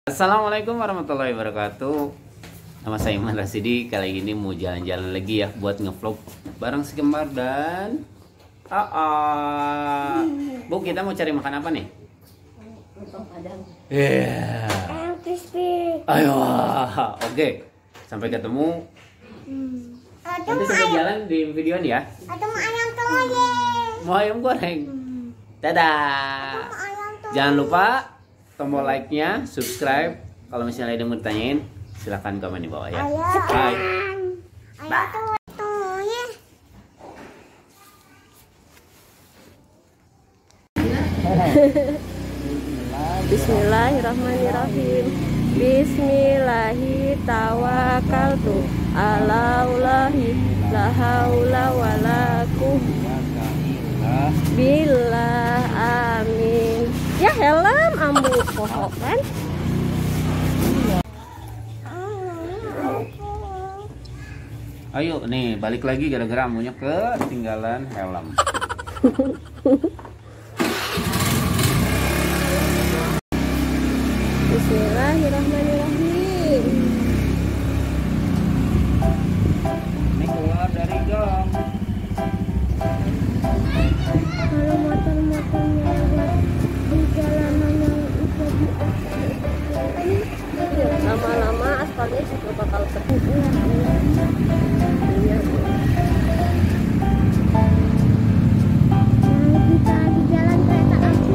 Assalamualaikum warahmatullahi wabarakatuh. Nama saya Iman Rasidi. Kali ini mau jalan-jalan lagi ya buat ngevlog bareng si kembar dan Bu, kita mau cari makan apa nih? Lontong Padang. Ayam crispy. Ayo, oke. Sampai ketemu. Nanti sampai jalan di video ini ya. Atau mau ayam goreng. Mau ayam goreng. Dadah. Jangan lupa tombol like-nya, subscribe. Kalau misalnya ada yang mau ditanyain, silahkan komen di bawah ya. Bye. Bismillahirrahmanirrahim. Bismillahirrahmanirrahim. Alaullahi la haula wala quwwata billah. Amin. Ya helm ambu pohon kan? Ayo nih balik lagi gara-gara ambunya ketinggalan helm. Bismillahirrahmanirrahim. Ini keluar dari gang. Kalau motor-motornya di jalanan yang bisa lama-lama aspalnya juga bakal ketemu. Iya. Kita di jalan kereta api.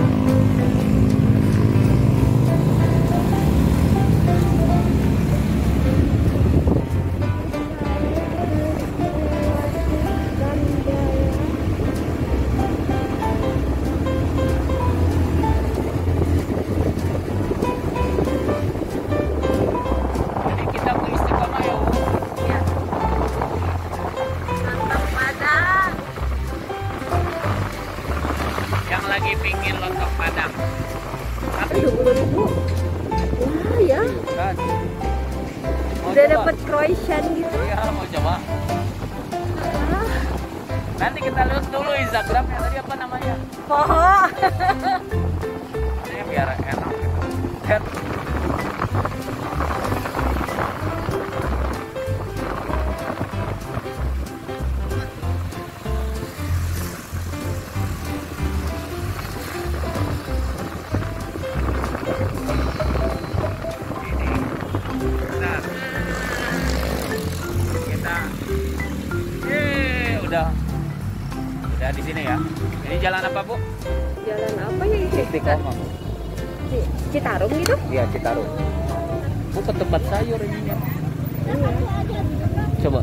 Lagi pingin lontong Padang. Tapi 20.000. Wah ya. kan. Udah dapat croissant gitu. Iya, mau coba. Nanti kita lihat dulu Instagramnya tadi apa namanya. Poho. Ini biar enak gitu. Lihat. Udah di sini ya. Ini jalan apa, Bu? Jalan apa ya ini? Istiqomah. Citarum gitu? Iya, Citarum. Bu, ke tempat sayur ini ya. Iya. Coba.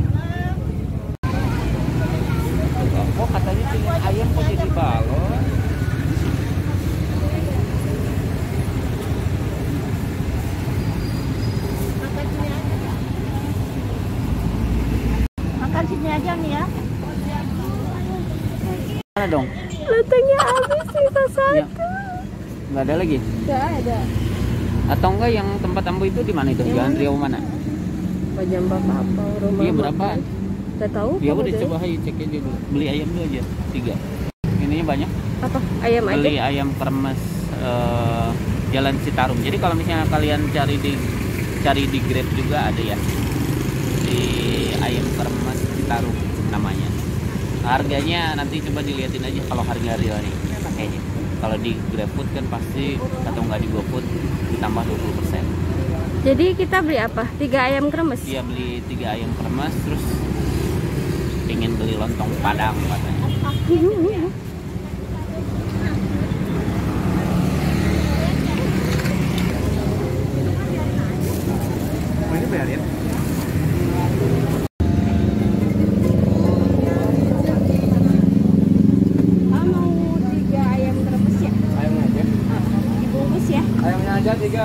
Kok katanya pilih ayam kok jadi balon? Makan sini aja nih ya. Mana dong? Lontongnya habis sisa satu. Ya. Nggak ada lagi? Nggak ada. Atau enggak yang tempat ambu itu di mana itu? Jalan Riau mana? Pajam bapak apa rumah? Iya, berapaan? Nggak tahu. Ya kamu udah deh. coba aja cek aja dulu. Beli ayam dulu aja 3. Ininya banyak. Apa? Ayam aja? Beli ayam kremes Jalan Citarum. Jadi kalau misalnya kalian cari di Grab juga ada ya. Di ayam kremes Citarum namanya. Harganya nanti coba dilihatin aja kalau harga real nih kayaknya. Kalau di GrabFood kan pasti atau enggak di GoFood ditambah 20%. Jadi kita beli apa? 3 ayam kremes? Dia beli 3 ayam kremes terus ingin beli lontong Padang katanya. Mau ini bayarin? Mau 3 ayam kremes ya? Ayamnya aja. Dibungkus ya? Ayamnya aja 3.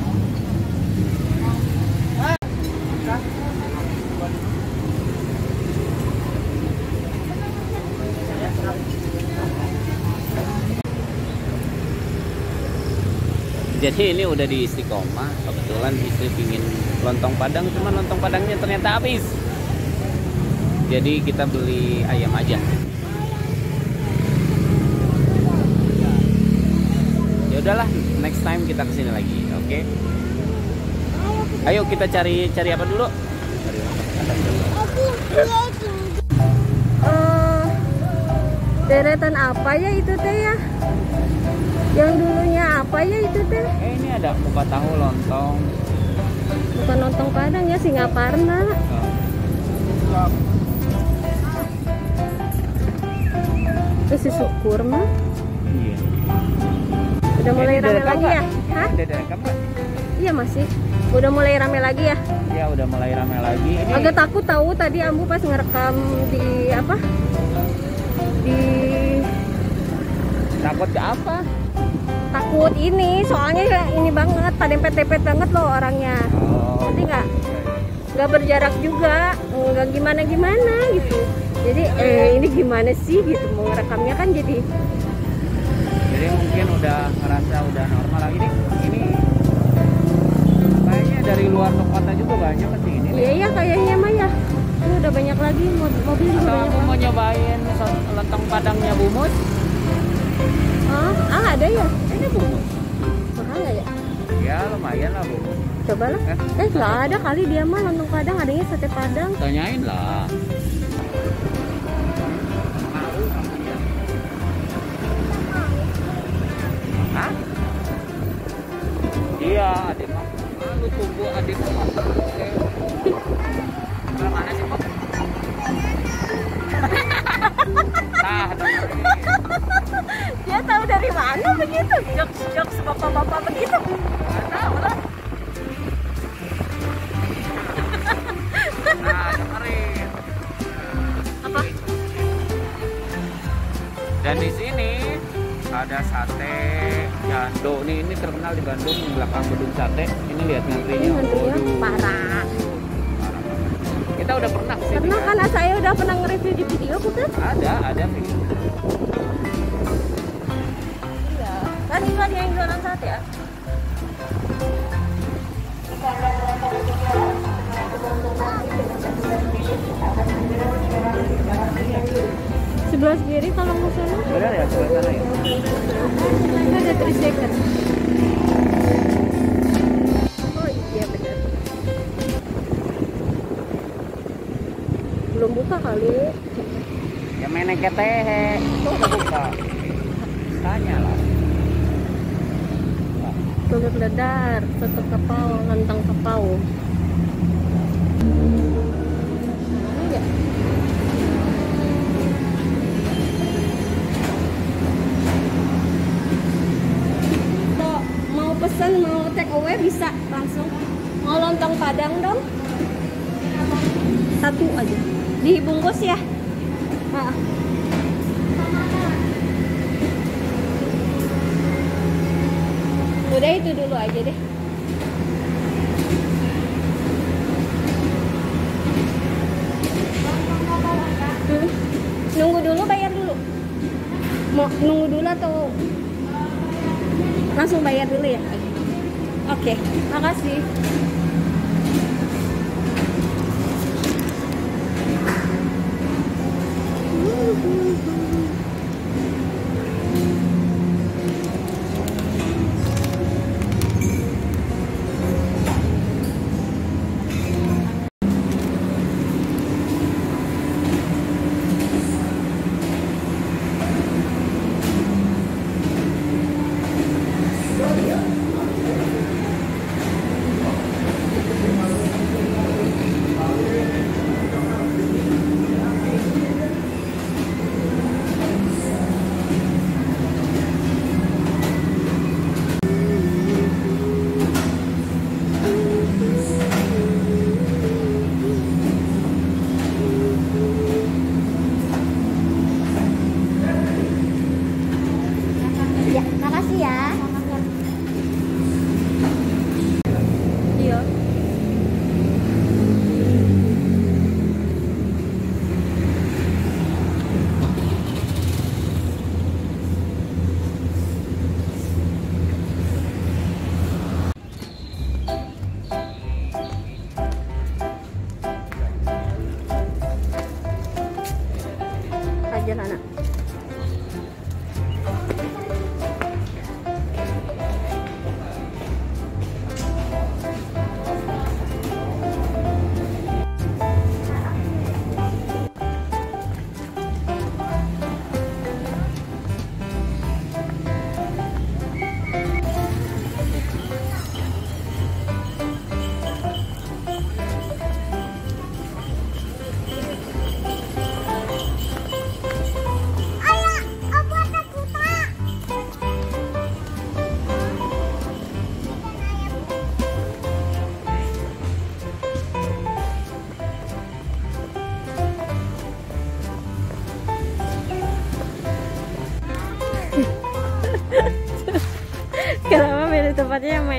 Jadi ini udah di Istiqomah. Kebetulan istri pingin lontong Padang, cuman lontong Padangnya ternyata habis. Jadi kita beli ayam aja. Ya udahlah, next time kita kesini lagi, oke? Ayo kita cari apa dulu? Cari deretan apa ya itu teh ya? Yang dulunya apa ya itu teh? ini ada kupat tahu lontong. Bukan lontong Padang ya, Singaparna. Si syukur mah. Iya. Udah mulai Ini rame direkam lagi nggak? ya? Hah? Udah direkam nggak? Iya masih. Udah mulai rame lagi ya? Ya udah mulai rame lagi. Ini Agak takut tahu tadi Ambu pas ngerekam di apa? Di takut ke apa? takut ini, soalnya ya ini banget, pada dempet-dempet banget loh orangnya. Oh. Jadi nggak berjarak juga, nggak gimana gitu. Jadi ini gimana sih gitu mau ngerekamnya kan jadi mungkin udah ngerasa udah normal lagi nih. Ini kayaknya dari luar kota juga banyak ke sini. iya ya kayaknya mah ya. Ini udah banyak lagi mobil juga Atau banyak. aku mau nyobain lontong Padangnya Bumus. Ada ya? Ini Bumus. Mahal nggak ya? Ya lumayan lah Bumus. Coba lah. Nggak ada kali dia mah lontong Padang, adanya sate Padang. Tanyain lah. Hah? Iya, adik mah. Lu tunggu adik mah. Sebelah mana sih, Pak? Nah, Dia tahu dari mana begitu? Jokes bapak-bapak begitu. nggak tahu lah. Nah, dengerin. Apa? Dan di sini ada sate jando nih, ini terkenal di Bandung di belakang gedung sate. Ini lihat ngantrinya. Ini ngantrinya Waduh. parah. Kita udah pernah sih. Karena kan saya udah pernah nge-review di video bukan? Ada video. Iya. Kan itu ada yang jualan sate ya? Sebelah kiri kalau mau sana. Benar ya, sebelah sana ya. Itu ada 3 second. Oh iya benar. Belum buka kali. Ya meneket teh. Tuh udah buka. Tanya lah. Telur dadar, soto kapau, lontong kapau. Iya. Kalau mau pesan, mau take away bisa langsung. Mau lontong Padang dong? Satu aja. Dibungkus ya? Ah. Udah itu dulu aja deh. Nunggu dulu, bayar dulu. Mau nunggu dulu atau langsung bayar dulu ya? Oke, makasih.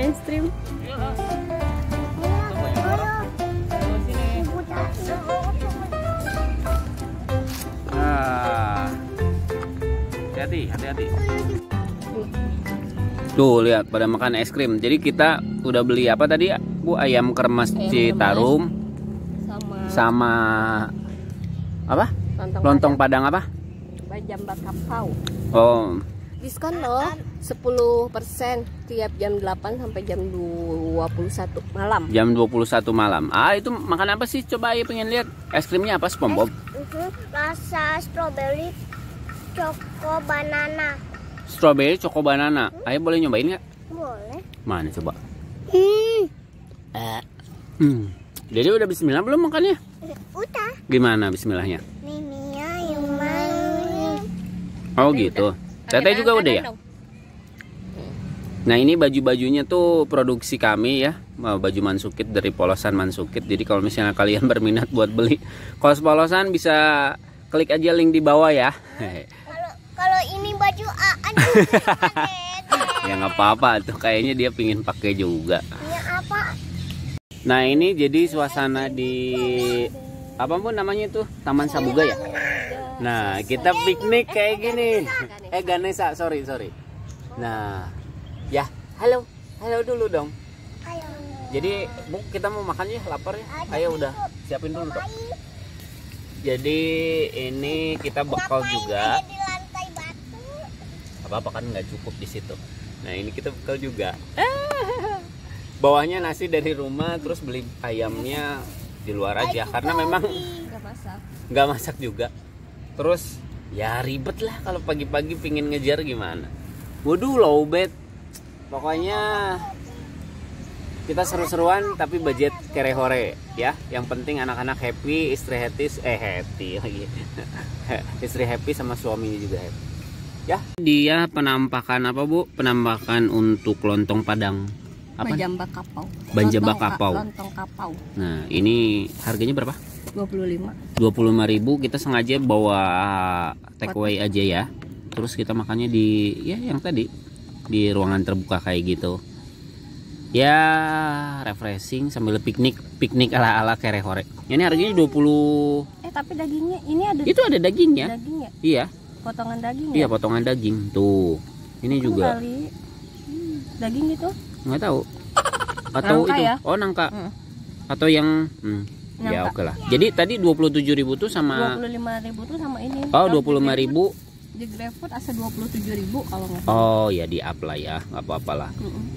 es krim. Hati-hati. Tuh lihat pada makan es krim. Jadi kita udah beli apa tadi ya, Bu? Ayam kremes Citarum sama apa? Lontong Padang apa? Bajamba kapau. Oh, Diskon loh, 10% tiap jam 8 sampai jam 21 malam. jam 21 malam. Ah, itu makan apa sih? Coba ayo pengen lihat. Es krimnya apa, SpongeBob? Rasa strawberry, choco banana. Strawberry choco banana. Ayo boleh nyobain nggak? Boleh. Mana coba? Jadi udah bismillah belum makannya? Udah. Gimana bismillahnya? Miminya yang manis. Oh gitu. Teteh juga udah ya? Nah ini baju-bajunya tuh produksi kami ya, baju Mansukit dari polosan Mansukit. Jadi kalau misalnya kalian berminat buat beli kaos polosan bisa klik aja link di bawah ya. Kalau ini baju Aan Ya nggak apa-apa tuh, kayaknya dia pingin pakai juga. ini apa? Nah ini jadi suasana di apa pun namanya itu Taman Sabuga ya. Nah kita piknik kayak gini. Ganesha, sorry. Nah ya halo dulu dong. Ayo. Jadi Bu kita mau makan ya, lapar ya. Ayo udah siapin dulu tuh. Jadi ini kita bekal juga. Di lantai batu. Apa kan nggak cukup di situ. Nah ini kita bekal juga. Bawahnya nasi dari rumah, terus beli ayamnya di luar aja karena memang nggak masak juga. Terus ya ribet lah kalau pagi-pagi pingin ngejar gimana. Waduh low bed. Pokoknya kita seru-seruan tapi budget kere-hore ya. Yang penting anak-anak happy, istri happy lagi. Istri happy sama suaminya juga happy. Ya, dia penampakan apa Bu? Penampakan untuk lontong Padang. Apa? Bajamba kapau. Bajamba kapau. Lontong kapau. Nah, ini harganya berapa? 25. 25.000. Kita sengaja bawa take away aja ya. Terus kita makannya di ya yang tadi di ruangan terbuka kayak gitu. Ya, refreshing sambil piknik ala-ala kere-hore. Ini harganya 20. Tapi dagingnya ini ada. Itu ada dagingnya. Dagingnya. Iya. Potongan daging. Iya, ya? potongan daging. Tuh. Ini juga. Daging gitu. Nggak tahu. Atau Nangka itu. ya? Oh, nangka. Atau yang ya oke lah. Jadi tadi 27.000 tuh sama 25.000 tuh sama ini. Oh, 25.000. Di GrabFood asa 27.000 kalau nggak salah. Oh, ya di up lah ya. Nggak apa-apalah.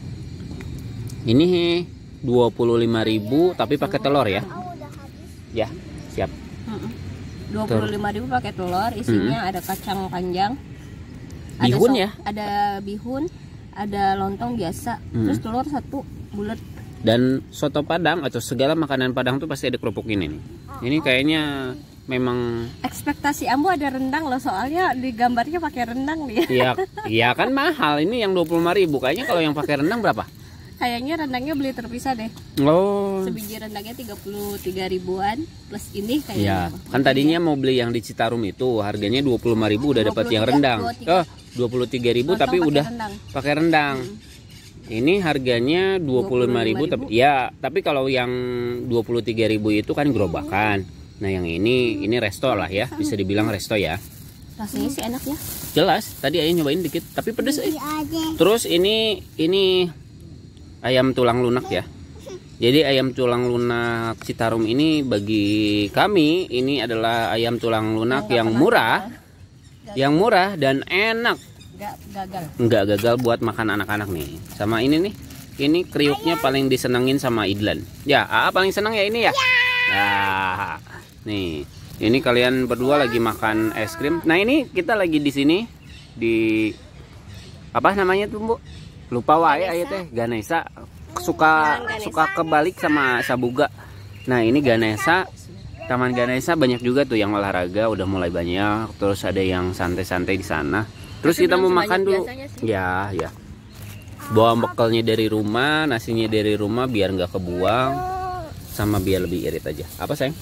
Ini 25.000 tapi pakai telur ya. Ya, siap. 25.000 pakai telur, isinya ada kacang panjang. Bihun ya? Ada bihun, ada lontong biasa, terus telur satu bulat. Dan soto Padang atau segala makanan Padang tuh pasti ada kerupuk ini nih. Ini kayaknya memang ekspektasi Ambo ada rendang loh, soalnya di gambarnya pakai rendang nih. Iya kan mahal. Ini yang 25.000. Kayaknya kalau yang pakai rendang berapa? Kayaknya rendangnya beli terpisah deh. Oh. Sebiji rendangnya 33 ribuan plus ini kayaknya. Ya, kan tadinya mau beli yang di Citarum itu harganya 25.000 udah dapat yang rendang. 23.000 tapi udah pakai rendang. Ini harganya 25.000 tapi ya, tapi kalau yang 23.000 itu kan gerobakan. Nah, yang ini resto lah ya, bisa dibilang resto ya. Rasanya sih enak ya. Jelas, tadi ayah nyobain dikit tapi pedes. Terus ini ayam tulang lunak ya. Jadi ayam tulang lunak Citarum ini bagi kami ini adalah ayam tulang lunak yang murah. Yang murah dan enak. Nggak gagal buat makan anak-anak nih. Sama ini nih. Ini kriuknya paling disenengin sama Idlan. Ya, paling seneng ya ini ya. Nah, nih. Ini kalian berdua lagi makan es krim. Nah, ini kita lagi di sini di apa namanya tuh, Bu? Lupa wae aya teh, Ganesha. Suka kebalik sama Sabuga. Nah, ini Ganesha. Taman Ganesha banyak juga tuh yang olahraga, udah mulai banyak. Terus ada yang santai-santai di sana. Terus kita mau makan dulu. Ya. Bawa bekalnya dari rumah, nasinya dari rumah biar nggak kebuang, sama biar lebih irit aja. Apa sayang?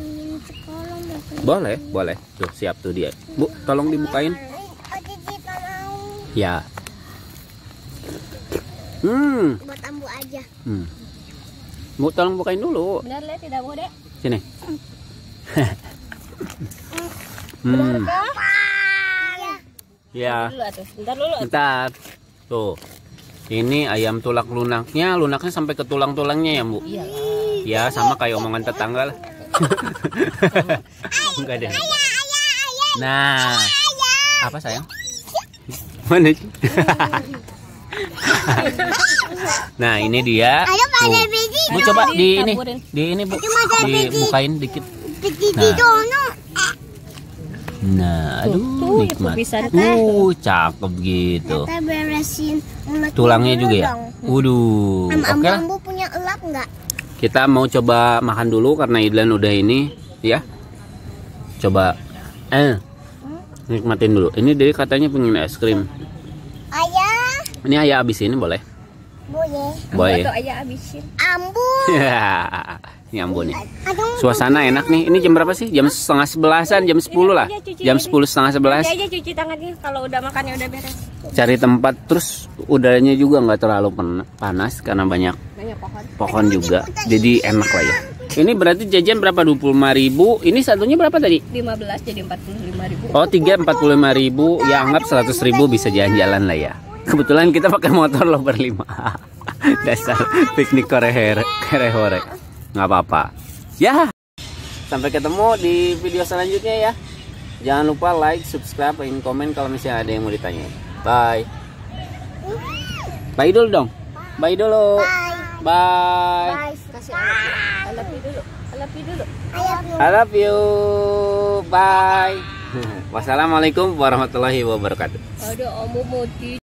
Boleh. Tuh siap tuh dia. Bu, tolong dibukain. Ya. Buat Ambo aja. Bu, tolong bukain dulu. Benar Le, tidak mau Dek? Sini. Ya. Dulu atuh. Bentar dulu. Bentar. Tuh. Ini ayam tulak lunaknya sampai ke tulang-tulangnya ya, Bu? Iya. Ya, sama kayak omongan tetangga lah. Enggak deh. Nah. Apa sayang? Mana? Nah, ini dia. Ayo Tuh. pada biji. Bu, coba di ini. Taburin. Di ini, Bu. Cuma Dibukain dikit. Biji di dono. Nah, aduh, Tuh, nikmat. pisan teh. Cakep gitu. Kita beresin mulut Tulangnya dulu juga ya? dong. Waduh, oke lah. Ambu punya elap nggak? Kita mau coba makan dulu karena Idlan udah ini, ya. Coba, nikmatin dulu. Ini dia katanya pengen es krim. Ayah, Ini ayah abisin boleh? boleh. Boleh. Atau ayah abisin. Ambu. Ini Ambon nih. Aduh, Suasana enak nih. Ini jam berapa sih? Jam 10:30-an, jam 10 lah. Jam 10 setengah 11. Nanti aja cuci tangannya kalau udah makannya udah beres. Cari tempat terus udaranya juga nggak terlalu panas karena banyak Banyak pohon. pohon juga. Jadi enak lah ya. Ini berarti jajan berapa? 25.000. Ini satunya berapa tadi? 15 jadi 45.000. Oh, 3 45.000. Ya anggap 100.000 bisa jalan-jalan lah ya. Kebetulan kita pakai motor loh berlima. Dasar piknik hore-hore. Nggak apa-apa. Ya. Sampai ketemu di video selanjutnya ya. Jangan lupa like, subscribe, dan komen kalau misalnya ada yang mau ditanya. Bye. Bye dulu dong. Bye dulu. Bye. Kasih alapi dulu. Alapi dulu. I love you. Bye. Wassalamualaikum warahmatullahi wabarakatuh. Ada omu muti.